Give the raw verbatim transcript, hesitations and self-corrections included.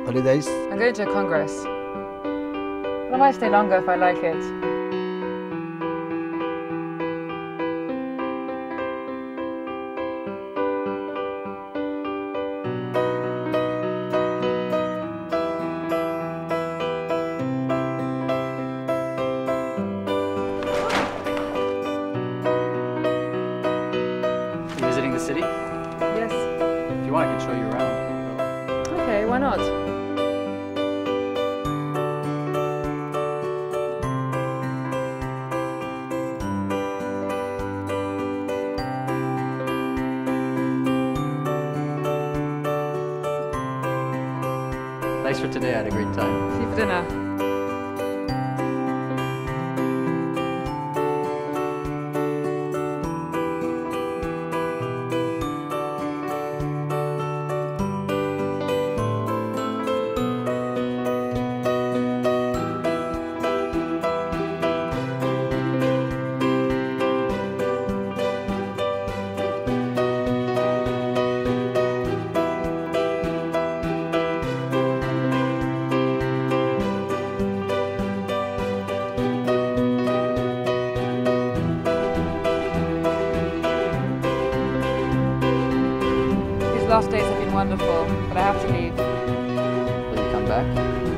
holidays? I'm going to a congress. But I might stay longer if I like it. You visiting the city? Yes. If you want, I can show you around. Okay, why not? Thanks for today, I had a great time. See you for dinner. These last days have been wonderful, but I have to leave. Will you come back?